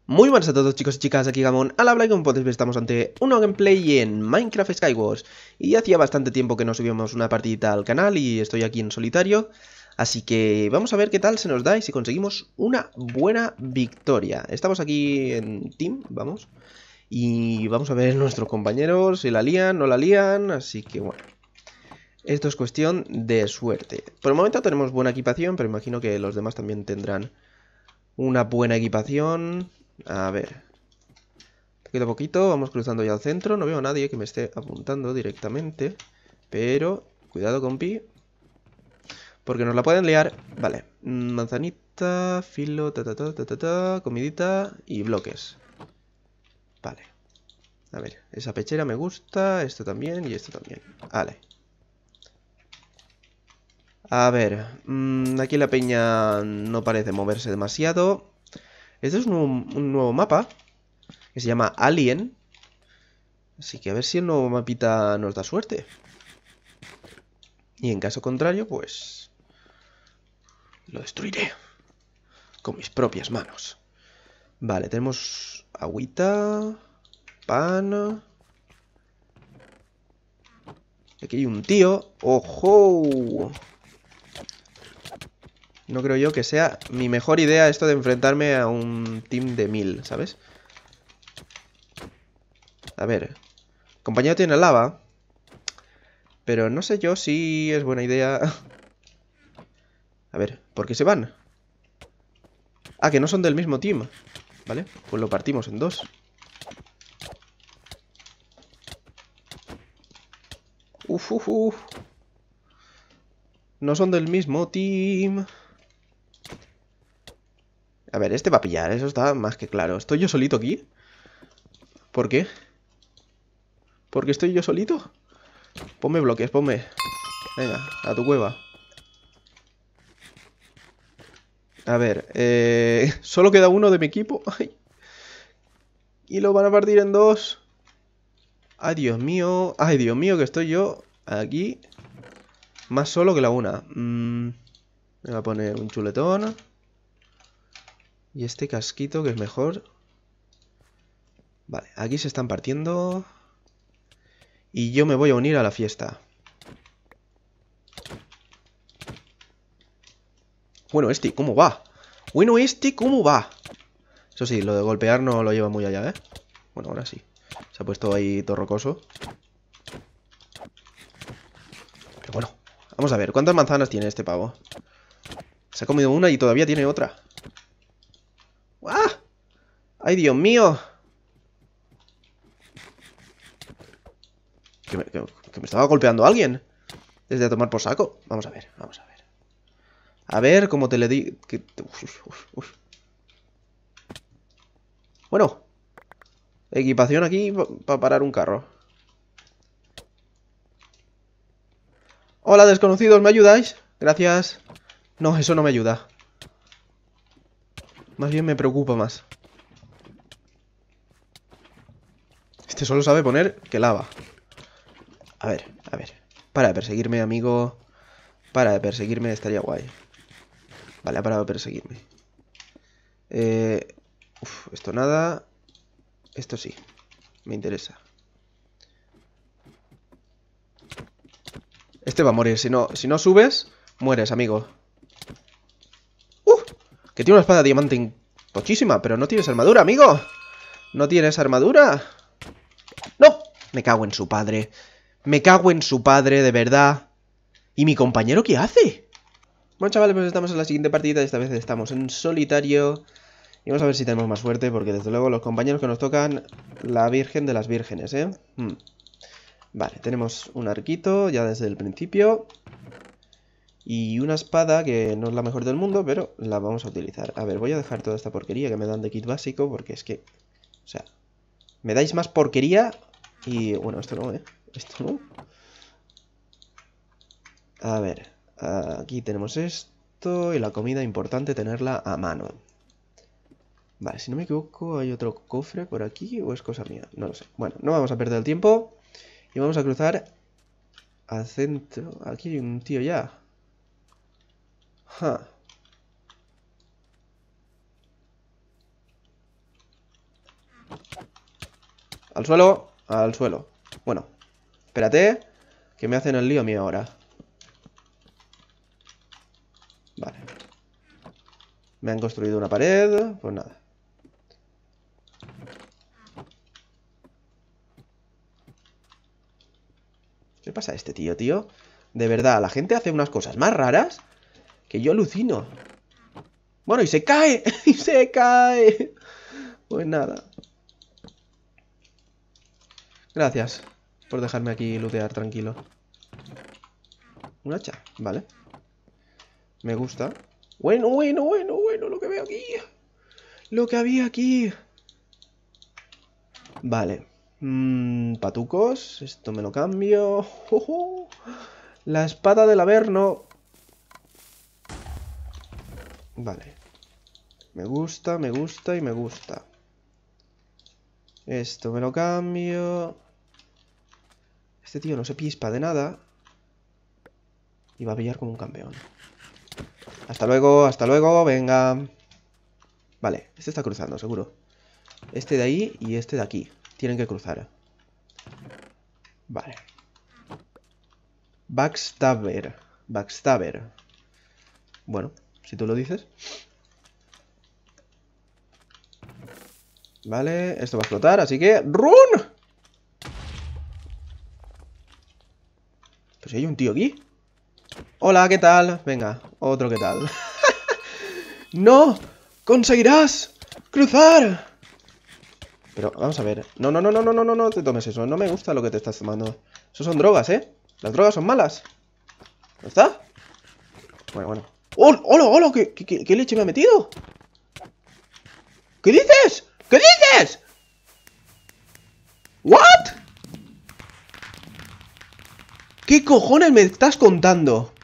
Muy buenas a todos, chicos y chicas, aquí Gamon al habla y como podéis ver estamos ante un nuevo gameplay en Minecraft Skywars. Y hacía bastante tiempo que no subíamos una partidita al canal y estoy aquí en solitario. Así que vamos a ver qué tal se nos da y si conseguimos una buena victoria. Estamos aquí en Team, vamos. Y vamos a ver nuestros compañeros, si la lían, no la lían, así que bueno. Esto es cuestión de suerte. Por el momento tenemos buena equipación, pero imagino que los demás también tendrán una buena equipación. A ver, poquito a poquito, vamos cruzando ya al centro. No veo a nadie que me esté apuntando directamente, pero cuidado con Pi, porque nos la pueden liar. Vale, manzanita, filo, comidita y bloques. Vale, a ver, esa pechera me gusta, esto también y esto también. Vale. A ver, aquí la peña no parece moverse demasiado. Este es un nuevo mapa que se llama Alien. Así que a ver si el nuevo mapita nos da suerte. Y en caso contrario, pues lo destruiré con mis propias manos. Vale, tenemos agüita, pan. Aquí hay un tío. ¡Ojo! No creo yo que sea mi mejor idea esto de enfrentarme a un team de 1000, ¿sabes? A ver, compañero tiene lava, pero no sé yo si es buena idea. A ver, ¿por qué se van? Ah, que no son del mismo team. Vale, pues lo partimos en dos. Uf. No son del mismo team. A ver, este va a pillar, eso está más que claro. ¿Estoy yo solito aquí? ¿Por qué? ¿Por qué estoy yo solito? Ponme bloques, ponme. Venga, a tu cueva. A ver, solo queda uno de mi equipo. Ay. Y lo van a partir en dos. Ay, Dios mío. Ay, Dios mío, que estoy yo aquí más solo que la una. Me voy a poner un chuletón. Y este casquito que es mejor. Vale, aquí se están partiendo. Y yo me voy a unir a la fiesta. Bueno, este, ¿cómo va? Bueno, este, ¿cómo va? Eso sí, lo de golpear no lo lleva muy allá, ¿eh? Bueno, ahora sí. Se ha puesto ahí todo rocoso. Pero bueno, vamos a ver, ¿cuántas manzanas tiene este pavo? Se ha comido una y todavía tiene otra. ¡Ah! ¡Ay, Dios mío! Que me estaba golpeando alguien. Desde a tomar por saco. Vamos a ver, vamos a ver. A ver cómo te le di... Bueno. Equipación aquí para parar un carro. Hola, desconocidos, ¿me ayudáis? Gracias. No, eso no me ayuda. Más bien me preocupa más. Este solo sabe poner que lava. A ver, a ver. Para de perseguirme, amigo. Para de perseguirme, estaría guay. Vale, ha parado de perseguirme. Esto nada. Esto sí. Me interesa. Este va a morir. Si no subes, mueres, amigo. Que tiene una espada de diamante tochísima, pero no tienes armadura, amigo. ¿No tienes armadura? ¡No! Me cago en su padre. Me cago en su padre, de verdad. ¿Y mi compañero qué hace? Bueno, chavales, pues estamos en la siguiente partida. Esta vez estamos en solitario. Y vamos a ver si tenemos más suerte, porque desde luego los compañeros que nos tocan, la virgen de las vírgenes, ¿eh? Vale, tenemos un arquito ya desde el principio. Y una espada que no es la mejor del mundo, pero la vamos a utilizar. A ver, voy a dejar toda esta porquería que me dan de kit básico, porque es que... O sea, me dais más porquería y... Bueno, esto no, ¿eh? Esto no. A ver, aquí tenemos esto y la comida, importante tenerla a mano. Vale, si no me equivoco, hay otro cofre por aquí o es cosa mía, no lo sé. Bueno, no vamos a perder el tiempo y vamos a cruzar al centro. Aquí hay un tío ya. Al suelo, al suelo. Bueno, espérate, que me hacen el lío a mí ahora. Vale. Me han construido una pared, pues nada. ¿Qué pasa a este tío, tío? De verdad, la gente hace unas cosas más raras que yo alucino. Bueno, y se cae, y se cae. Pues nada. Gracias por dejarme aquí lootear tranquilo. Un hacha, vale. Me gusta. Bueno, lo que veo aquí. Lo que había aquí. Vale. Patucos, esto me lo cambio. La espada del Averno. Vale. Me gusta y me gusta. Esto me lo cambio. Este tío no se pispa de nada. Y va a pillar como un campeón. Hasta luego, venga. Vale, este está cruzando, seguro. Este de ahí y este de aquí. Tienen que cruzar. Vale. Backstabber. Backstabber. Bueno, si tú lo dices. Vale, esto va a explotar, así que... ¡Run! Pues hay un tío aquí. Hola, ¿qué tal? Venga, otro ¿qué tal? ¡No! ¡Conseguirás cruzar! Pero, vamos a ver. No te tomes eso. No me gusta lo que te estás tomando. Eso son drogas, ¿eh? Las drogas son malas. ¿No está? Bueno. ¡Oh, hola, hola! ¿Qué leche me ha metido? ¿Qué dices? ¿Qué dices? ¿What? ¿Qué cojones me estás contando?